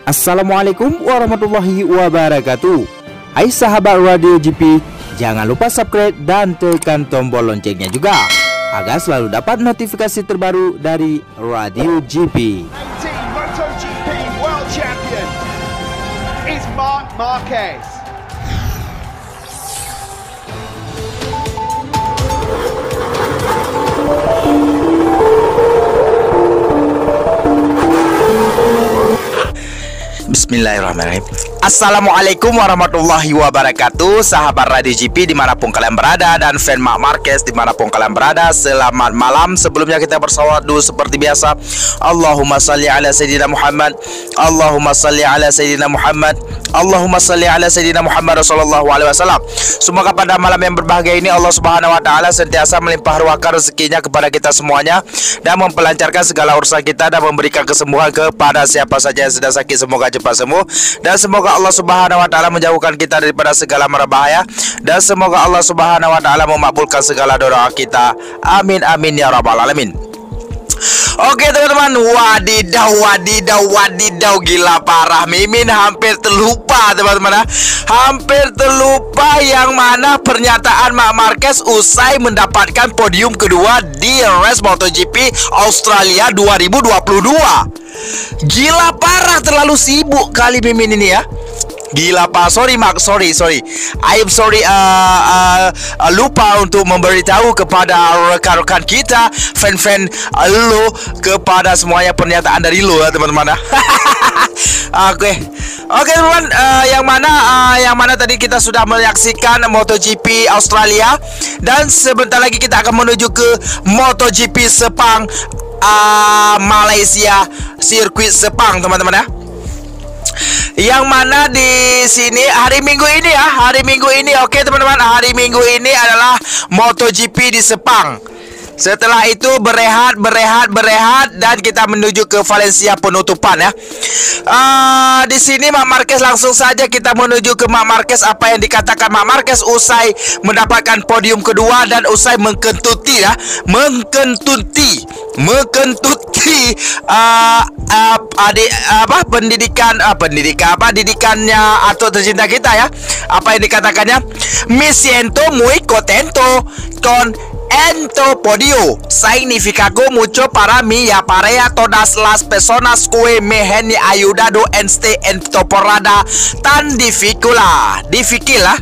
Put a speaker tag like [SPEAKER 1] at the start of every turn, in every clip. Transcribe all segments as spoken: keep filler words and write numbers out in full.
[SPEAKER 1] Assalamualaikum warahmatullahi wabarakatuh. Hai sahabat Radio G P, jangan lupa subscribe dan tekan tombol loncengnya juga agar selalu dapat notifikasi terbaru dari Radio G P.
[SPEAKER 2] MotoGP World Champion is Marc Marquez.
[SPEAKER 3] Bismillahirrahmanirrahim. Assalamualaikum warahmatullahi wabarakatuh. Sahabat Radio G P dimanapun kalian berada, dan fan Marc Marquez dimanapun kalian berada, selamat malam. Sebelumnya kita bersalawat dulu seperti biasa. Allahumma salli ala Sayyidina Muhammad, Allahumma salli ala Sayyidina Muhammad, Allahumma salli ala Sayyidina Muhammad Sallallahu alaihi wasallam. Semoga pada malam yang berbahagia ini Allah Subhanahu wa taala sentiasa melimpah ruahkan rezekinya kepada kita semuanya, dan memperlancarkan segala urusan kita, dan memberikan kesembuhan kepada siapa saja yang sedang sakit, semoga cepat sembuh. Dan semoga Allah Subhanahu wa taala menjauhkan kita daripada segala mara bahaya, dan semoga Allah Subhanahu wa taala memakbulkan segala doa kita. Amin amin ya rabbal alamin. Oke teman-teman, wadidaw wadidaw wadidaw, gila parah, Mimin hampir terlupa teman-teman. Hampir terlupa yang mana pernyataan Marc Marquez usai mendapatkan podium kedua di Race MotoGP Australia dua ribu dua puluh dua. Gila parah, terlalu sibuk kali Mimin ini ya. Gila pak, sorry Marc, sorry, sorry I am sorry uh, uh, uh, lupa untuk memberitahu kepada rekan-rekan kita, fan-fan uh, lo, kepada semuanya pernyataan dari lo ya teman-teman. Oke, oke teman-teman, uh, yang mana uh, yang mana tadi kita sudah menyaksikan MotoGP Australia, dan sebentar lagi kita akan menuju ke MotoGP Sepang, uh, Malaysia, sirkuit Sepang teman-teman ya. Yang mana di sini hari Minggu ini ya, hari Minggu ini, oke teman-teman, hari Minggu ini adalah MotoGP di Sepang. Setelah itu berehat, berehat, berehat, dan kita menuju ke Valencia penutupan ya. Uh, di sini Marc Marquez, langsung saja kita menuju ke Marc Marquez. Apa yang dikatakan Marc Marquez usai mendapatkan podium kedua dan usai mengkentuti ya, mengkentuti, mengkentuti uh, uh, adik, apa pendidikan, uh, pendidikan apa didikannya atau tercinta kita ya. Apa yang dikatakannya? Me siento muy contento con Ento podio significado mucho para mí y para todas las personas que me han ayudado en este temporada tan difícil difícil lah.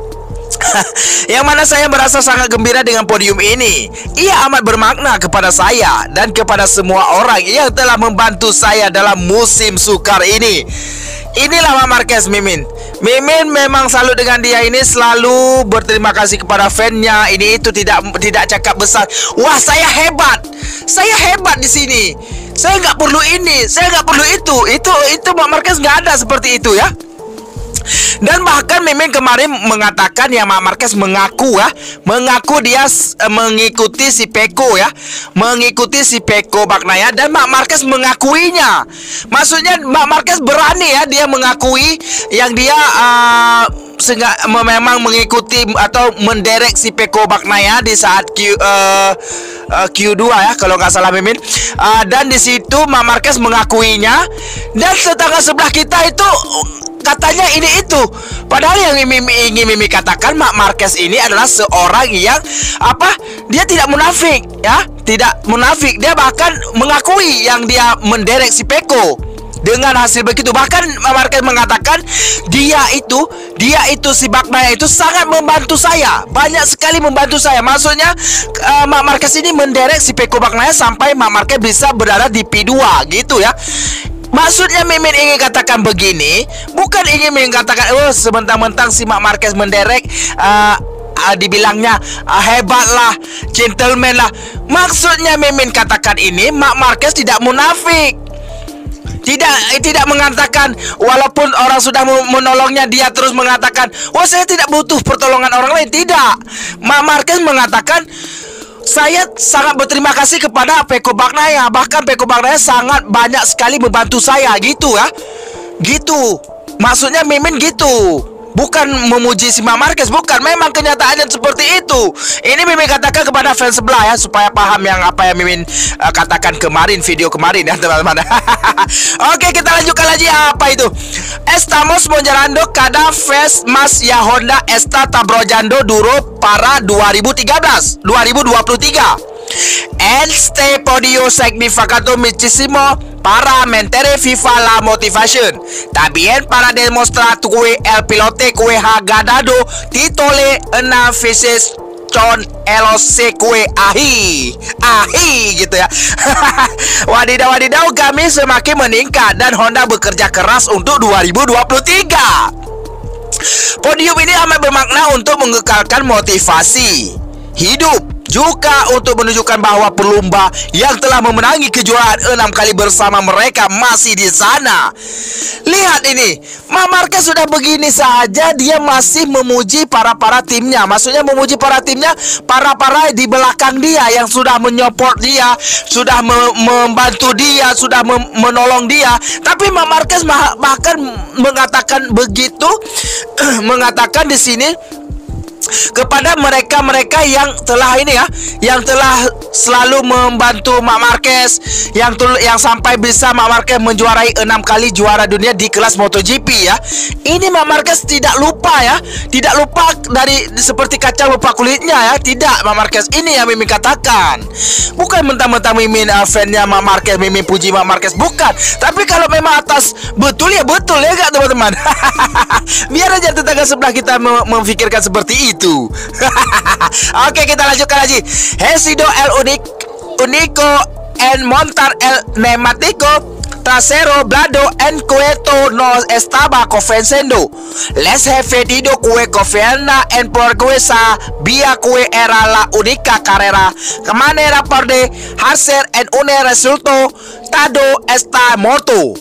[SPEAKER 3] Yang mana saya merasa sangat gembira dengan podium ini. Ia amat bermakna kepada saya dan kepada semua orang yang telah membantu saya dalam musim sukar ini. Inilah Marc Marquez, Mimin. Mimin memang selalu dengan dia ini, selalu berterima kasih kepada fan-nya. Ini itu tidak tidak cakap besar. Wah, saya hebat. Saya hebat di sini. Saya nggak perlu ini, saya nggak perlu itu. Itu itu Marc Marquez nggak ada seperti itu ya. Dan bahkan Mimin kemarin mengatakan ya, Marc Marquez mengaku ya, mengaku dia uh, mengikuti si Pecco ya, mengikuti si Pecco Bagnaia, dan Marc Marquez mengakuinya. Maksudnya Marc Marquez berani ya, dia mengakui yang dia uh, sehingga memang mengikuti atau menderek si Pecco Bagnaia di saat Q, uh, uh, Q dua ya kalau nggak salah Mimin. Uh, dan di situ Marc Marquez mengakuinya, dan tetangga sebelah kita itu katanya ini itu. Padahal yang Mimi, ingin Mimi katakan, Marc Marquez ini adalah seorang yang apa? Dia tidak munafik ya, tidak munafik. Dia bahkan mengakui yang dia menderek si Pecco. Dengan hasil begitu, bahkan Marc Marquez mengatakan dia itu, dia itu si Bagnaia itu sangat membantu saya, banyak sekali membantu saya. Maksudnya uh, Marc Marquez ini menderek si Pecco Bagnaia sampai Marc Marquez bisa berada di P dua gitu ya. Maksudnya Mimin ingin katakan begini, bukan ingin mengatakan oh sementang-mentang si Marc Marquez menderek uh, uh, dibilangnya uh, hebat lah, gentleman lah. Maksudnya Mimin katakan ini, Marc Marquez tidak munafik. Tidak tidak mengatakan walaupun orang sudah menolongnya, dia terus mengatakan, "Oh, saya tidak butuh pertolongan orang lain." Tidak. Marc Marquez mengatakan, saya sangat berterima kasih kepada Pecco Bagnaia. Bahkan Pecco Bagnaia sangat banyak sekali membantu saya gitu ya. Gitu. Maksudnya Mimin gitu. bukan memuji si Marc Marquez, bukan. Memang kenyataannya seperti itu. Ini Mimin katakan kepada fans sebelah ya, supaya paham yang apa yang Mimin uh, katakan kemarin, video kemarin ya teman-teman. Oke, kita lanjutkan lagi. Apa itu? Estamos monjarando cada vez más ya Honda está tabrojando duro para dua ribu tiga belas dua ribu dua puluh tiga. Este podio significado muchísimo para mantener FIFA la motivación. También para demostrar que el piloto que ha ganado título enam veces con L C Q ahi ahi gitu ya. Wadidaw wadidaw, kami semakin meningkat dan Honda bekerja keras untuk dua ribu dua puluh tiga. Podium ini amat bermakna untuk mengekalkan motivasi hidup, juga untuk menunjukkan bahwa pelumba yang telah memenangi kejuaraan enam kali bersama mereka masih di sana. Lihat ini, Marc Marquez sudah begini saja dia masih memuji para-para timnya. Maksudnya memuji para timnya, para-para di belakang dia yang sudah menyupport dia, sudah me membantu dia, sudah menolong dia. Tapi Marc Marquez bahkan mengatakan begitu, mengatakan di sini kepada mereka-mereka yang telah ini ya, yang telah selalu membantu Marc Marquez, yang yang sampai bisa Marc Marquez menjuarai enam kali juara dunia di kelas MotoGP ya. Ini Marc Marquez tidak lupa ya, tidak lupa dari seperti kaca lupa kulitnya ya. Tidak, Marc Marquez ini yang Mimin katakan. Bukan mentang-mentang Mimin uh, fannya Marc Marquez, Mimin puji Marc Marquez, bukan. Tapi kalau memang atas betul ya betul ya enggak teman-teman. Biar aja tetangga sebelah kita mem memikirkan seperti itu. Oke, kita lanjutkan lagi. Hesido el único en montar el neumático trasero blando en cueto no estaba convenciendo. Les jefe dido que confianza en porque sabía que era la única carrera que manera para hacer en un resultado esta moto.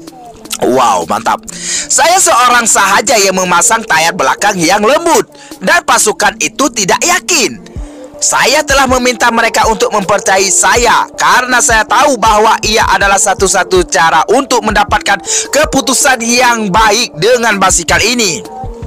[SPEAKER 3] Wow, mantap. Saya seorang sahaja yang memasang tayar belakang yang lembut dan pasukan itu tidak yakin. Saya telah meminta mereka untuk mempercayai saya karena saya tahu bahwa ia adalah satu-satu cara untuk mendapatkan keputusan yang baik dengan basikal ini.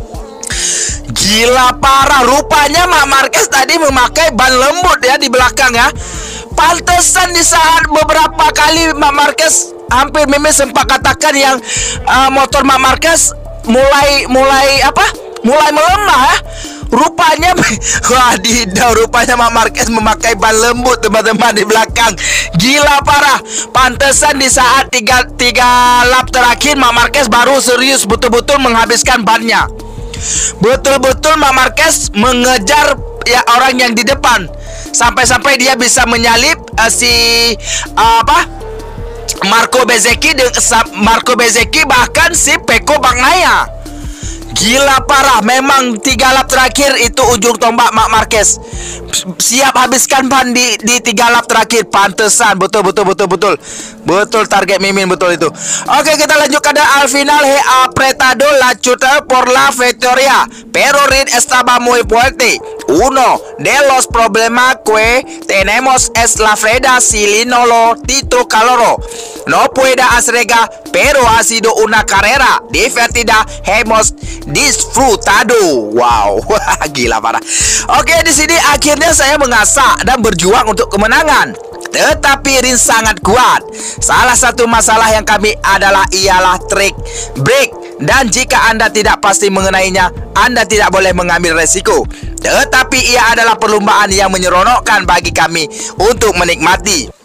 [SPEAKER 3] Gila parah, rupanya Marc Marquez tadi memakai ban lembut ya di belakang ya. Pantesan di saat beberapa kali Marc Marquez, hampir Mimin sempat katakan yang uh, motor Marc Marquez mulai mulai apa? Mulai melemah ya. Rupanya wadidaw, rupanya Marc Marquez memakai ban lembut teman-teman di belakang. Gila parah. Pantesan di saat tiga, tiga lap terakhir Marc Marquez baru serius betul-betul menghabiskan bannya. Betul-betul Marc Marquez mengejar ya orang yang di depan. Sampai-sampai dia bisa menyalip uh, si uh, apa? Marco Bezzecchi dengan Marco Bezzecchi, bahkan si Pecco Bagnaia. Gila parah, memang tiga lap terakhir itu ujung tombak Marc Marquez. Siap habiskan ban di, di tiga lap terakhir. Pantesan, betul betul betul betul betul target Mimin, betul itu. Oke, kita lanjutkan al final. He apretado la chuta por la victoria, pero Reed estaba muy fuerte. Uno de los problemas que tenemos es la freda silinolo tito caloro. No puede asrega, pero ha sido una carrera divertida. Hemos disfrutado. Wow, gila parah. Oke, di sini akhirnya saya mengasah dan berjuang untuk kemenangan. Tetapi Rin sangat kuat. Salah satu masalah yang kami adalah ialah trik brake, dan jika Anda tidak pasti mengenainya, Anda tidak boleh mengambil resiko. Tetapi ia adalah perlombaan yang menyeronokkan bagi kami untuk menikmati.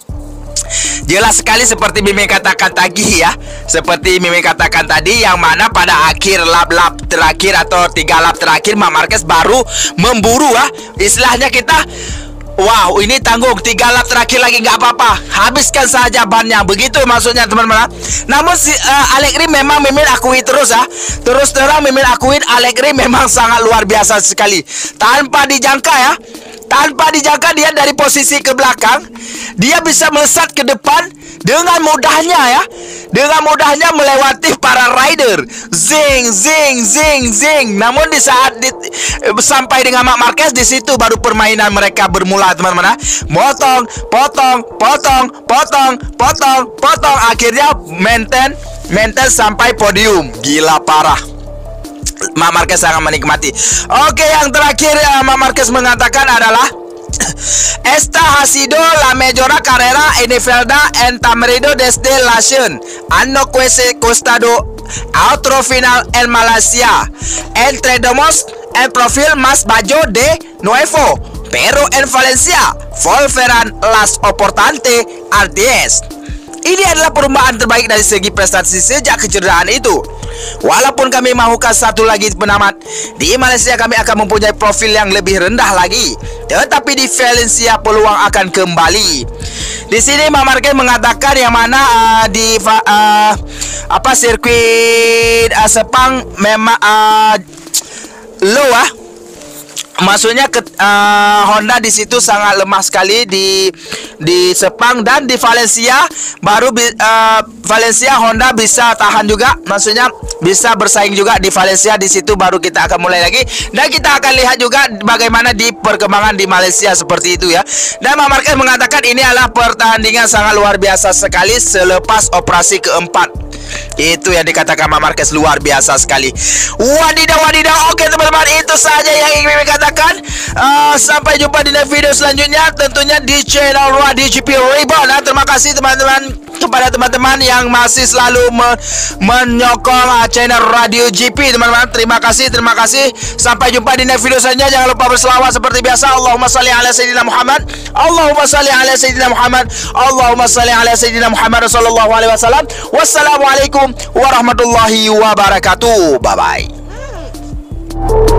[SPEAKER 3] Jelas sekali seperti Mimin katakan tadi ya, seperti Mimin katakan tadi, yang mana pada akhir lap-lap terakhir atau tiga lap terakhir Marc Marquez baru memburu ya. Istilahnya kita, wow, ini tanggung, tiga lap terakhir lagi nggak apa-apa, habiskan saja bannya, begitu maksudnya teman-teman. Namun si uh, Allegri memang Mimin akui terus ya, terus terang Mimin akuin Allegri memang sangat luar biasa sekali. Tanpa dijangka ya, tanpa dijangka dia dari posisi ke belakang, dia bisa melesat ke depan dengan mudahnya ya, dengan mudahnya melewati para rider. Zing, zing, zing, zing. Namun di saat di, sampai dengan Marc Marquez, di situ baru permainan mereka bermula teman-teman. Motong, potong, potong, potong, potong, potong. Akhirnya maintain, maintain sampai podium. Gila parah. Marc Marquez sangat menikmati. Oke, yang terakhir uh, Marc Marquez mengatakan adalah Esta ha sido la mejor carrera en Velda en Tamarindo desde la Sion. Hanno quese costado a otro final en Malaysia. Entendemos el profil más bajo de nuevo, pero en Valencia volverán las oportunidades al diez. Ini adalah perubahan terbaik dari segi prestasi sejak kecederaan itu. Walaupun kami mahukan satu lagi penamat, di Malaysia kami akan mempunyai profil yang lebih rendah lagi. Tetapi di Valencia peluang akan kembali. Di sini Marc Marquez mengatakan yang mana uh, di uh, apa sirkuit uh, Sepang memang uh, low ah. Maksudnya ke, uh, Honda di situ sangat lemah sekali di di Sepang, dan di Valencia baru uh, Valencia Honda bisa tahan juga, maksudnya bisa bersaing juga di Valencia. Di situ baru kita akan mulai lagi, dan kita akan lihat juga bagaimana di perkembangan di Malaysia seperti itu ya. Dan Marc Marquez mengatakan ini adalah pertandingan sangat luar biasa sekali selepas operasi keempat. Itu yang dikatakan Marc Marquez, luar biasa sekali. Wadidaw wadidaw. Oke teman-teman, itu saja yang ingin kami katakan. uh, Sampai jumpa di video selanjutnya, tentunya di channel Radio G P Reborn. Nah, terima kasih teman-teman kepada teman-teman yang masih selalu me menyokong uh, channel Radio G P teman-teman. Terima kasih, terima kasih. Sampai jumpa di video selanjutnya. Jangan lupa berselawat seperti biasa. Allahumma salli ala sayyidina Muhammad. Allahumma salli ala sayyidina Muhammad. Allahumma salli ala sayyidina Muhammad sallallahu alaihi wasallam. Wassalamualaikum warahmatullahi wabarakatuh. Bye bye.